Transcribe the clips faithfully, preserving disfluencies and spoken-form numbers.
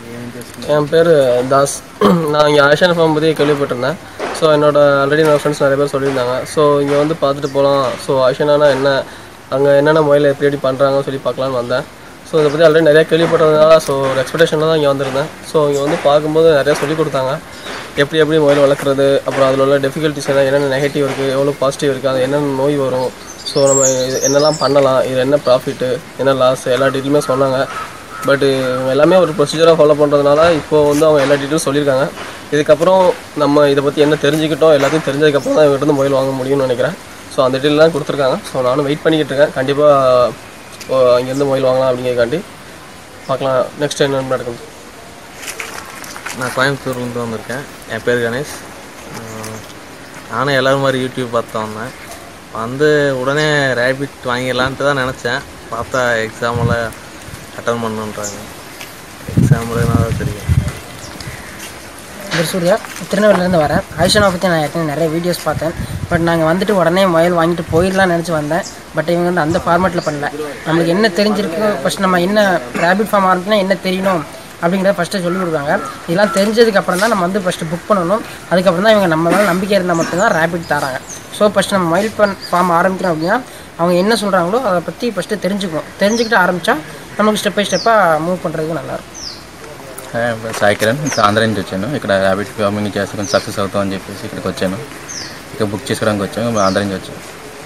என் பேர் தாஸ். நான் இங்கே ஆஷியன் ஃபார்ம் பற்றி கேள்விப்பட்டிருந்தேன். ஸோ என்னோட ஆல்ரெடி என்னோடய ஃப்ரெண்ட்ஸ் நிறைய பேர் சொல்லியிருந்தாங்க. ஸோ இங்கே வந்து பார்த்துட்டு போகலாம், ஸோ ஆஷியனானா என்ன, அங்கே என்னென்ன முறையில் எப்படி எப்படி பண்ணுறாங்கன்னு சொல்லி பார்க்கலான்னு வந்தேன். ஸோ இதை பற்றி ஆல்ரெடி நிறையா கேள்விப்பட்டதுனால ஸோ ஒரு எக்ஸ்பெக்டேஷனில் தான் இங்கே வந்திருந்தேன். ஸோ இங்கே வந்து பார்க்கும்போது நிறையா சொல்லிக் கொடுத்தாங்க, எப்படி எப்படி முயல் வளர்க்குறது, அப்புறம் அதில் உள்ள டிஃபிகல்ட்டிஸ் என்ன, என்னென்ன நெகட்டிவ் இருக்குது, எவ்வளோ பாசிட்டிவ் இருக்குது, அது என்னென்ன நோய் வரும், ஸோ நம்ம இது என்னெல்லாம் பண்ணலாம், இது என்ன ப்ராஃபிட்டு என்ன லாஸ், எல்லா டீட்டெயிலுமே சொன்னாங்க. பட்டு இவங்க எல்லாமே ஒரு ப்ரொசீஜராக ஃபாலோ பண்ணுறதுனால இப்போது வந்து அவங்க எல்லா டீட்டெயிலும் சொல்லியிருக்காங்க. இதுக்கப்புறம் நம்ம இதை பற்றி என்ன தெரிஞ்சுக்கிட்டோம், எல்லாத்தையும் தெரிஞ்சதுக்கப்புறம் தான் இவங்ககிட்ட முயல் வாங்க முடியும்னு நினைக்கிறேன். ஸோ அந்த டீட்டெயிலாம் கொடுத்துருக்காங்க. ஸோ நானும் வெயிட் பண்ணிக்கிட்டு இருக்கேன். கண்டிப்பாக இங்கேருந்து முயல் வாங்கலாம் அப்படிங்கிறக்காண்டி பார்க்கலாம் நெக்ஸ்ட் என்ன நடக்குது. நான் கோயம்புத்தூர்லேருந்து வந்திருக்கேன். என் பேர் கணேஷ். நானும் எல்லோரும் மாதிரி யூடியூப் பார்த்து வந்தேன். வந்து உடனே ரேபிட் வாங்கிடலான்ட்டு தான் நினச்சேன். பார்த்தா எக்ஸாமில் அட்டன் பண்ணுன்றாங்க. எக்ஸாமில் நான் தான் தெரியும். பேர் சூர்யா, திருநெல்வேலியிலேருந்து வரேன். ஆயுஷனை பற்றி நான் ஏற்கனவே நிறைய வீடியோஸ் பார்த்தேன். பட் நாங்கள் வந்துட்டு உடனே முயல் வாங்கிட்டு போயிடலாம்னு நினச்சி வந்தேன். பட் இவங்க வந்து அந்த ஃபார்மேட்டில் பண்ணல. நம்மளுக்கு என்ன தெரிஞ்சிருக்கு, ஃபஸ்ட் நம்ம என்ன ரேபிட் ஃபார்ம் ஆரம்பிச்சுன்னா என்ன தெரியணும் அப்படிங்கிறத ஃபஸ்ட்டு சொல்லிக் கொடுக்காங்க. இதெல்லாம் தெரிஞ்சதுக்கப்புறம் தான் நம்ம வந்து ஃபஸ்ட்டு புக் பண்ணணும். அதுக்கப்புறம் தான் இவங்க நம்ம மேலே நம்பிக்கை இருந்தால் மட்டும்தான் ரேபிட் தராங்க. ஸோ ஃபஸ்ட்டு நம்ம மயில் பன் ஃபார்ம் ஆரம்பிக்கிறோம் அப்படின்னா அவங்க என்ன சொல்கிறாங்களோ அதை பற்றி ஃபஸ்ட்டு தெரிஞ்சுக்கணும். தெரிஞ்சுக்கிட்டு ஆரம்பித்தா நமக்கு స్టెప్ బై స్టెప్ మూవ్ பண்ணுறதுக்கு నల్లారు. సాయి కిరణ్ ఇంకా ఆంధ్ర నుంచి వచ్చాను. ఇక్కడ ర్యాబిట్ ఫార్మింగ్ చేస్తే కొంచెం సక్సెస్ అవుతామని చెప్పేసి ఇక్కడికి వచ్చాను. ఇక్కడ బుక్ చేసుకోవడానికి వచ్చాను. ఆంధ్ర నుంచి వచ్చాను.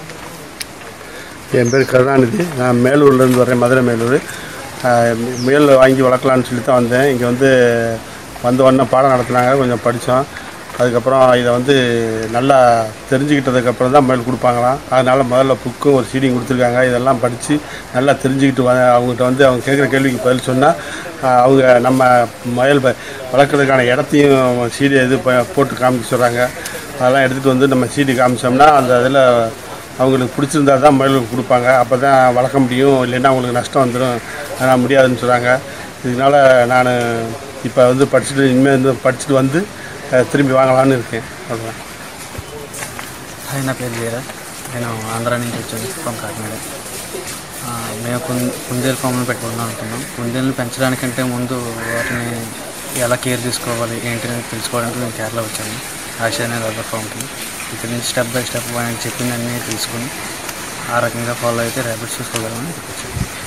என் பேர் கருணாநிதி. நான் மேலூர்லேருந்து வரேன், மதுரை மேலூர். முயல் வாங்கி வளர்க்கலான்னு சொல்லி தான் வந்தேன். இங்கே வந்து வந்த உடனே பாடம் நடத்துனாங்க, கொஞ்சம் படித்தோம். அதுக்கப்புறம் இதை வந்து நல்லா தெரிஞ்சுக்கிட்டதுக்கப்புறம் தான் முயல் கொடுப்பாங்களாம். அதனால் முதல்ல புக்கும் ஒரு சீடியும் கொடுத்துருக்காங்க. இதெல்லாம் படித்து நல்லா தெரிஞ்சுக்கிட்டு வ அவங்ககிட்ட வந்து அவங்க கேட்குற கேள்விக்கு பதில் சொன்னால் அவங்க நம்ம முயல் வளர்க்குறதுக்கான இடத்தையும் சீடி இது போட்டு காமிக்க சொல்கிறாங்க. அதெல்லாம் எடுத்துகிட்டு வந்து நம்ம சீடி காமிச்சோம்னா அந்த இதில் அவங்களுக்கு பிடிச்சிருந்தா தான் முயலுக்கு கொடுப்பாங்க. அப்போ தான் வளர்க்க முடியும், இல்லைன்னா அவங்களுக்கு நஷ்டம் வந்துடும், அதனால் முடியாதுன்னு சொல்கிறாங்க. இதனால் நான் இப்போ வந்து படிச்சுட்டு இனிமேல் வந்து படிச்சுட்டு வந்து திரும்பி வாங்கலான்னு இருக்கேன். அதுதான். హాయ్, నా పేరు వీర. నేను ఆంధ్ర నుంచి వచ్చాను, ఫ్రమ్ కాకినాడ. మేము కుందేలు ఫామ్ను పెట్టుకుందాం అనుకున్నాం. కుందేలను పెంచడానికంటే ముందు వాటిని ఎలా కేర్ తీసుకోవాలి ఏంటి అని తెలుసుకోవడానికి నేను కేరళ వచ్చాను, ఆశా అనే రబ్బర్ ఫామ్కి. ఇక్కడ నుంచి స్టెప్ బై స్టెప్ ఆయన చెప్పిందన్నీ తీసుకుని ఆ రకంగా ఫాలో అయితే ర్యాబిట్స్ చూసుకోగలమని వచ్చాను.